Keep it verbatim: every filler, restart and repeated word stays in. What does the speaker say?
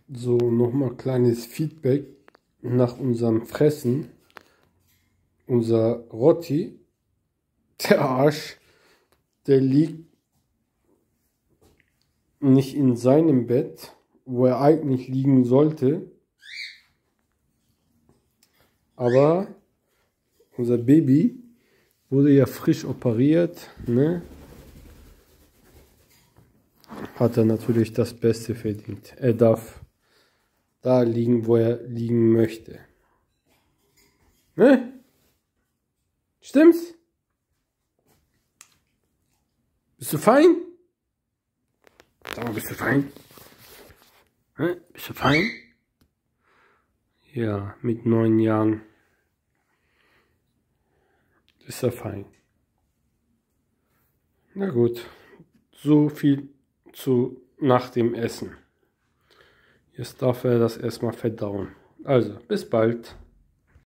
So, nochmal kleines Feedback nach unserem Fressen. Unser Rotti, der Arsch, der liegt nicht in seinem Bett, wo er eigentlich liegen sollte. Aber unser Baby wurde ja frisch operiert, ne? Hat er natürlich das Beste verdient. Er darf da liegen, wo er liegen möchte. Ne? Stimmt's? Bist du fein? Sag mal, bist du fein? Ne? Bist du fein? Ja, mit neun Jahren ist er fein. Na gut, so viel zu nach dem Essen. Jetzt darf er das erstmal verdauen. Also, bis bald.